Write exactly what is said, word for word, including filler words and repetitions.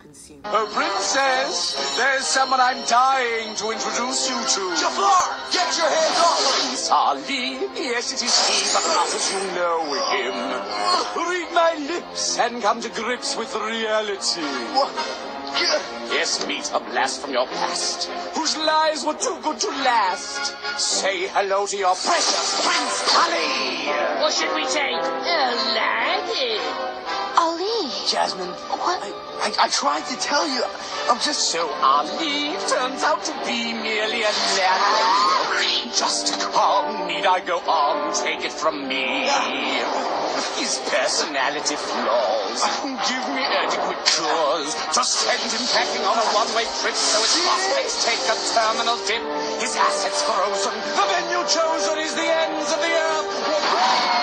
consumed. Oh, Princess, there's someone I'm dying to introduce you to. Jafar, get your hands off of me! It's Ali. Yes, it is he, but not as you know him. Read my lips and come to grips with reality. What? Yes, meet a blast from your past, whose lies were too good to last. Say hello to your precious Prince Ali. Or should we say, Aladdin? Ali! Jasmine, What? I, I, I tried to tell you. I'm just So Ali turns out to be merely a lad. Just come, need I go on? Take it from me. His personality flaws give me adequate cause to send him packing on a one-way trip, so his prospects take a terminal dip. His assets frozen, the venue chosen is the ends of the earth.